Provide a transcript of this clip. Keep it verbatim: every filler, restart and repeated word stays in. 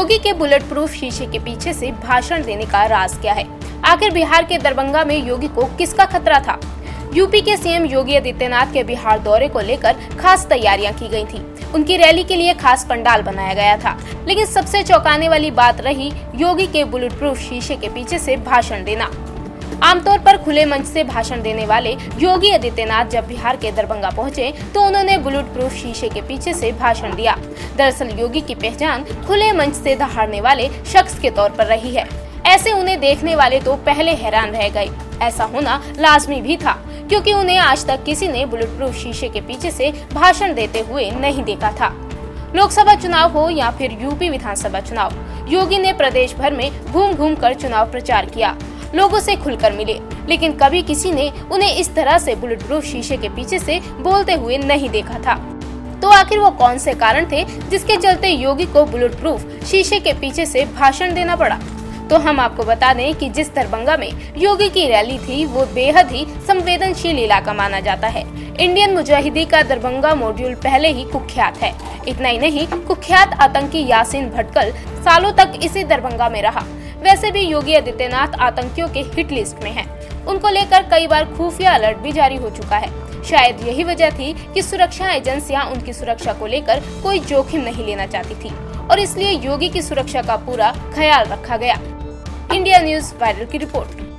योगी के bullet proof शीशे के पीछे से भाषण देने का राज क्या है? आखिर बिहार के दरभंगा में योगी को किसका खतरा था? यूपी के सीएम योगी आदित्यनाथ के बिहार दौरे को लेकर खास तैयारियां की गई थी। उनकी रैली के लिए खास पंडाल बनाया गया था। लेकिन सबसे चौंकाने वाली बात रही योगी के बुलेट प्रूफ शीशे के पीछे से भाषण देना। आमतौर पर खुले मंच से भाषण देने वाले योगी आदित्यनाथ जब बिहार के दरभंगा पहुंचे तो उन्होंने बुलेट प्रूफ शीशे के पीछे से भाषण दिया। दरअसल योगी की पहचान खुले मंच से दहाड़ने वाले शख्स के तौर पर रही है। ऐसे उन्हें देखने वाले तो पहले हैरान रह गए। ऐसा होना लाजमी भी था, क्योंकि उन्हें आज तक किसी ने बुलेट प्रूफ शीशे के पीछे से भाषण देते हुए नहीं देखा था। लोकसभा चुनाव हो या फिर यूपी विधानसभा चुनाव, योगी ने प्रदेश भर में घूम घूम कर चुनाव प्रचार किया, लोगों से खुलकर मिले, लेकिन कभी किसी ने उन्हें इस तरह से बुलेट प्रूफ शीशे के पीछे से बोलते हुए नहीं देखा था। तो आखिर वो कौन से कारण थे जिसके चलते योगी को बुलेट प्रूफ शीशे के पीछे से भाषण देना पड़ा? तो हम आपको बता दें कि जिस दरभंगा में योगी की रैली थी वो बेहद ही संवेदनशील इलाका माना जाता है। इंडियन मुजाहिदी का दरभंगा मॉड्यूल पहले ही कुख्यात है। इतना ही नहीं, कुख्यात आतंकी यासीन भटकल सालों तक इसी दरभंगा में रहा। वैसे भी योगी आदित्यनाथ आतंकियों के हिट लिस्ट में हैं। उनको लेकर कई बार खुफिया अलर्ट भी जारी हो चुका है। शायद यही वजह थी कि सुरक्षा एजेंसियां उनकी सुरक्षा को लेकर कोई जोखिम नहीं लेना चाहती थी और इसलिए योगी की सुरक्षा का पूरा ख्याल रखा गया। इंडिया न्यूज़ वायरल की रिपोर्ट।